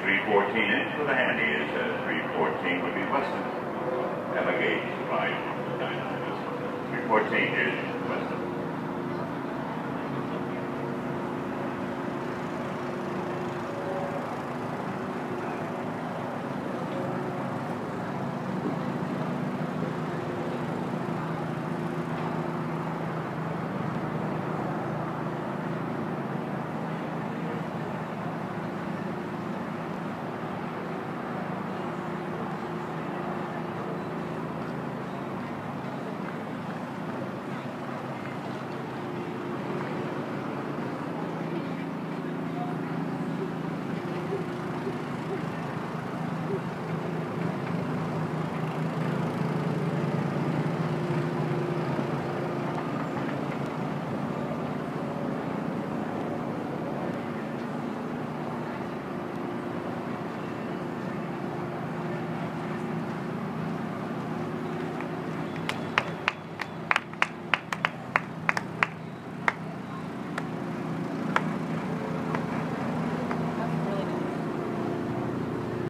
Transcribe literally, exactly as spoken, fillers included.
three fourteen inch with a handy is uh, three fourteen would be Weston. Have a gauge, right? three fourteen is